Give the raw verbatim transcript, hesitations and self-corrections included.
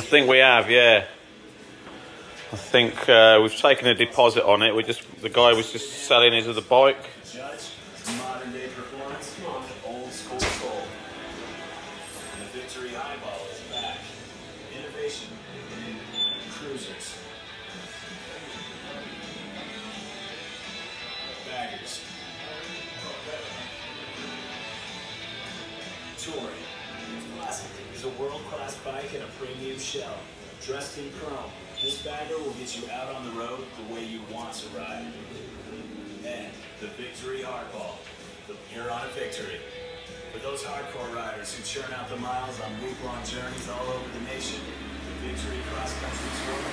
think we have, yeah. I think uh, we've taken a deposit on it. We just the guy was just selling his other bike. Judge, modern day performance, old school soul. And the Victory Highball is back. Innovation, cruisers, baggers, touring. Classic is a world-class bike and a premium shell. Dressed in chrome, this bagger will get you out on the road the way you want to ride. And the Victory Hardball. You're on a victory. For those hardcore riders who churn out the miles on week-long journeys all over the nation, the Victory Cross Country Tour